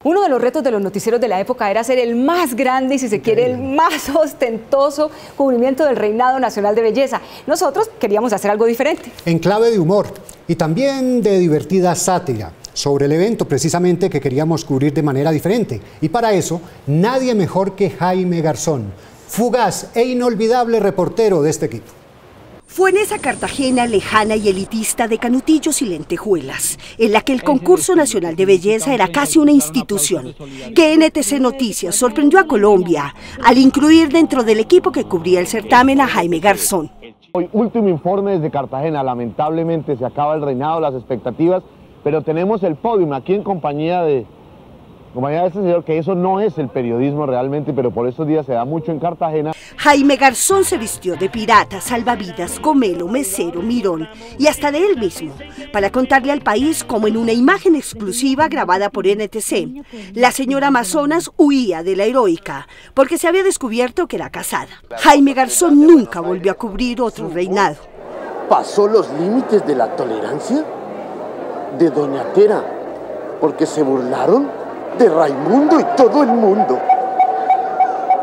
Uno de los retos de los noticieros de la época era ser el más grande y, si se quiere, el más ostentoso cubrimiento del reinado nacional de belleza. Nosotros queríamos hacer algo diferente. En clave de humor y también de divertida sátira sobre el evento precisamente que queríamos cubrir de manera diferente. Y para eso, nadie mejor que Jaime Garzón, fugaz e inolvidable reportero de este equipo. Fue en esa Cartagena lejana y elitista de canutillos y lentejuelas, en la que el concurso nacional de belleza era casi una institución, que NTC Noticias sorprendió a Colombia al incluir dentro del equipo que cubría el certamen a Jaime Garzón. Hoy, último informe desde Cartagena. Lamentablemente se acaba el reinado, las expectativas, pero tenemos el podium aquí en compañía de este señor, que eso no es el periodismo realmente, pero por estos días se da mucho en Cartagena. Jaime Garzón se vistió de pirata, salvavidas, gomelo, mesero, mirón y hasta de él mismo, para contarle al país cómo en una imagen exclusiva grabada por NTC, la señora Amazonas huía de la heroica, porque se había descubierto que era casada. Jaime Garzón nunca volvió a cubrir otro reinado. ¿Pasó los límites de la tolerancia? De Doña Tera, porque se burlaron de Raimundo y todo el mundo.